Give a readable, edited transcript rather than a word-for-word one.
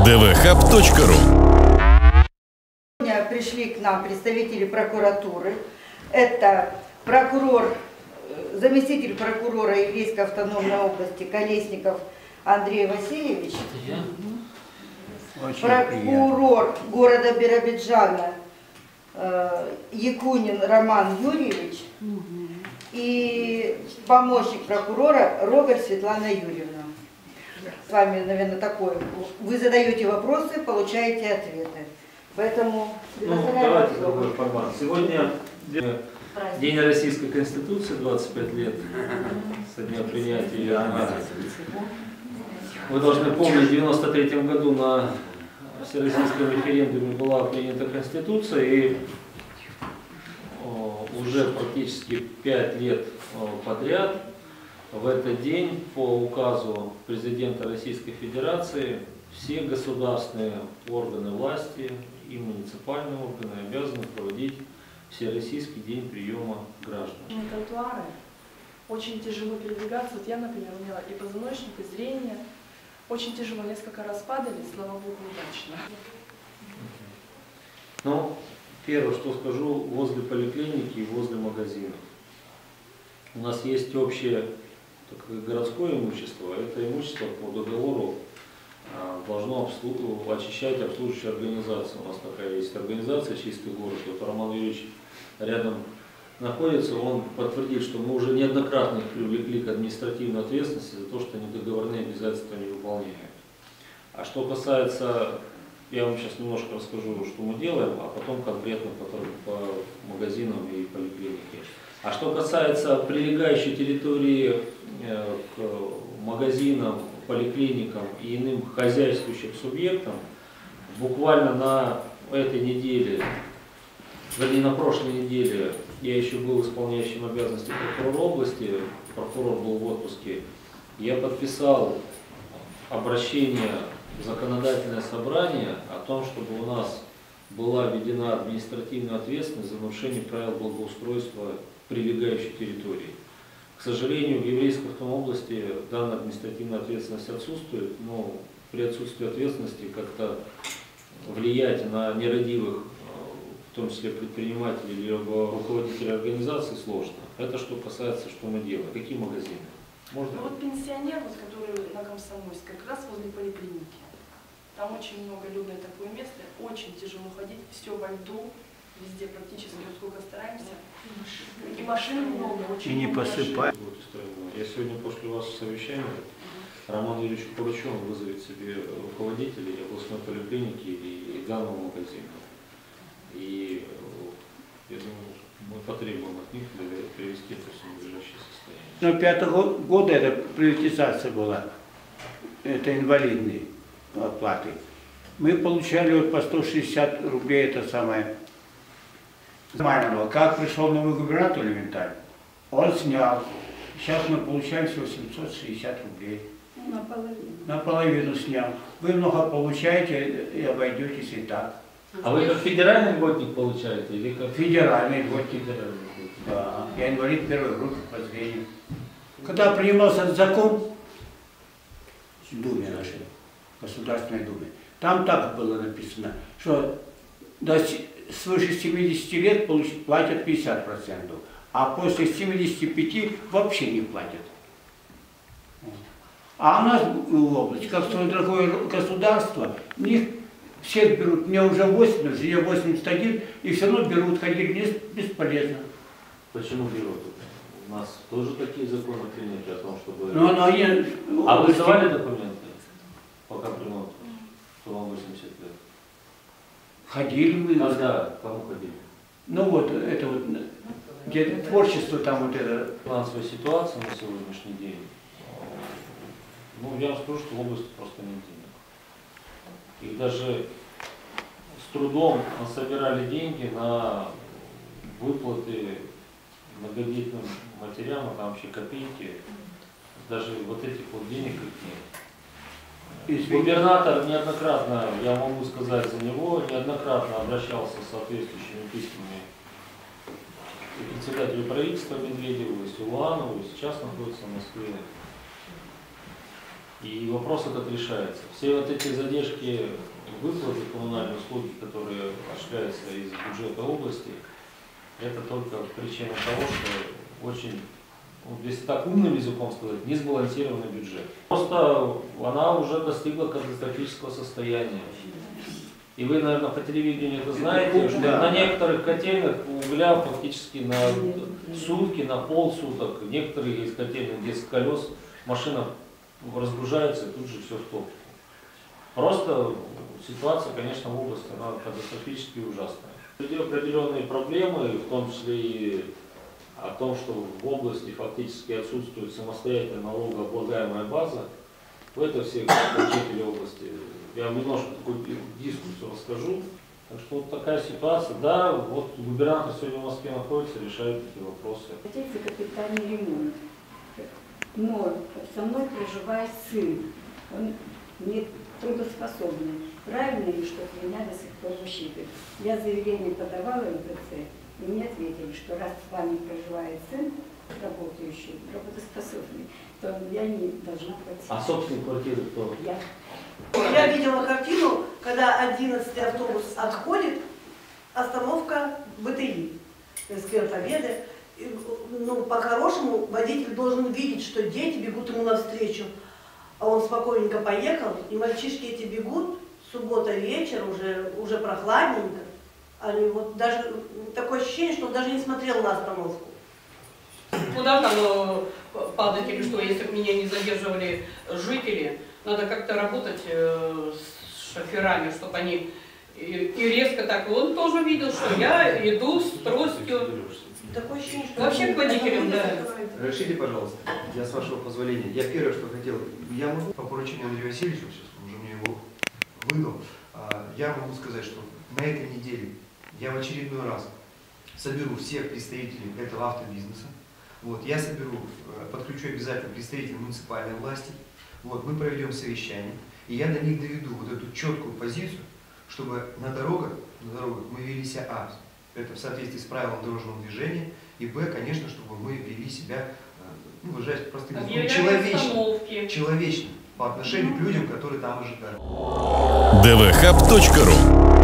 dvhub.ru. Сегодня пришли к нам представители прокуратуры. Это заместитель прокурора Еврейской автономной области Колесников Андрей Васильевич, прокурор города Биробиджана Якунин Роман Юрьевич и помощник прокурора Рогер Светлана Юрьевна. С вами, наверное, такое. Вы задаете вопросы, получаете ответы. Поэтому давайте другой формат. Сегодня День Российской Конституции, 25 лет со дня принятия ее. Вы должны помнить, в 1993 году на всероссийском референдуме была принята Конституция, и уже практически 5 лет подряд в этот день по указу президента Российской Федерации все государственные органы власти и муниципальные органы обязаны проводить Всероссийский день приема граждан. Тротуары очень тяжело передвигаться. Вот я, например, у меня и позвоночник, и зрение. Очень тяжело, несколько раз падали, слава богу, удачно. Ну, первое, что скажу, возле поликлиники и возле магазинов. У нас есть общее городское имущество. Это имущество по договору должно очищать обслуживающая организация. У нас такая есть организация «Чистый город». Вот Роман Юрьевич рядом находится, он подтвердит, что мы уже неоднократно их привлекли к административной ответственности за то, что они договорные обязательства не выполняют. А что касается, я вам сейчас немножко расскажу, что мы делаем, а потом конкретно по магазинам и поликлинике. А что касается прилегающей территории к магазинам, поликлиникам и иным хозяйствующим субъектам, буквально на этой неделе, вернее на прошлой неделе, я еще был исполняющим обязанности прокурора области, прокурор был в отпуске, я подписал обращение в законодательное собрание о том, чтобы у нас была введена административная ответственность за нарушение правил благоустройства прилегающей территории. К сожалению, в Еврейской автономной области данная административная ответственность отсутствует, но при отсутствии ответственности как-то влиять на нерадивых, в том числе предпринимателей или руководителей организаций, сложно. Это что касается, что мы делаем. Какие магазины? Можно? Вот пенсионер, который на Комсомольской, как раз возле поликлиники. Там очень много людное такое место, очень тяжело ходить, все во льду. Везде практически, сколько стараемся. И машин много, очень и не посыпать. Я сегодня после вас совещания Роман Юрьевич поручу, он вызовет себе руководителей областной поликлиники и данного магазина. И я думаю, мы потребуем от них привести это все в надлежащее состояние. Но 5-го года это приватизация была, это инвалидные оплаты. Мы получали вот по 160 рублей, это самое. Как пришел новый губернатор элементарно, он снял. Сейчас мы получаем всего 760 рублей. Наполовину снял. Вы много получаете и обойдетесь и так. А вы как федеральный льготник получаете? Или как федеральный льготник? Да. Я инвалид первой группы по зрению. Когда принимался этот закон в Думе нашей, Государственной Думе, там так было написано, что свыше 70 лет платят 50%, а после 75 вообще не платят. А у нас в области, как строит другое государство, у них всех берут, мне уже 80, я 81, и все равно берут, ходить бесполезно. Почему берут? У нас тоже такие законы приняты о том, чтобы... А вы сдавали документы, пока ремонт, что вам 80 лет? Ходили мы. Когда? Кому ходили? Ну вот, это вот, где творчество там вот это. Финансовая ситуация на сегодняшний день, ну я вам скажу, что в области просто нет денег. И даже с трудом насобирали деньги на выплаты многодетным матерям, а там вообще копейки. Даже вот этих вот денег их нет. Губернатор неоднократно, я могу сказать за него, неоднократно обращался с соответствующими письмами к председателю правительства Медведеву, и Силуанову, и сейчас находится в Москве. И вопрос этот решается. Все вот эти задержки выплаты коммунальных услуг, которые осуществляются из бюджета области, это только причина того, что очень, если так умным языком сказать, не сбалансированный бюджет. Просто она уже достигла катастрофического состояния. И вы, наверное, по телевидению это знаете, что на некоторых котельных угля фактически на сутки, на полсуток, некоторые есть котельные, где с колес машина разгружается и тут же все в топку. Просто ситуация, конечно, в области она катастрофически ужасная. Определенные проблемы, в том числе и о том, что в области фактически отсутствует самостоятельная налогооблагаемая база. В это все жители области. Я вам немножко такую дискуссию расскажу. Так что вот такая ситуация. Да, вот губернатор сегодня в Москве находится, решает эти вопросы. Хотите капитальный ремонт. Но со мной проживает сын. Он не трудоспособный. Правильно ли, что меня до сих пор высчитывают? Я заявление подавала в МПЦ, и мне ответили, что раз с вами проживает сын, работающий, работоспособный, то я не должна платить. А собственник квартиры кто? Я. Я видела картину, когда 11-й автобус отходит, остановка БТИ, сквер Победы. Ну, по-хорошему, водитель должен видеть, что дети бегут ему навстречу, а он спокойненько поехал, и мальчишки эти бегут, суббота вечер, уже прохладненько. Они вот даже такое ощущение, что он даже не смотрел на остановку. Куда там падать или что, если бы меня не задерживали жители? Надо как-то работать с шоферами, чтобы они и резко так. Он тоже видел, что я иду с тростью. Такое ощущение, что Вообще к водителям, да. Разрешите, пожалуйста, я с вашего позволения. Я первое, что хотел, я могу по поручению Андрея Васильевича, сейчас он уже мне его выдал, я могу сказать, что на этой неделе я в очередной раз соберу всех представителей этого автобизнеса. Вот, я соберу, подключу обязательно представителей муниципальной власти. Вот, мы проведем совещание, и я до них доведу вот эту четкую позицию, чтобы на дорогах мы вели себя это в соответствии с правилом дорожного движения, и б, конечно, чтобы мы вели себя, ну, выражаясь простым языком, человечно по отношению к людям, которые там ожидают. dvhub.ru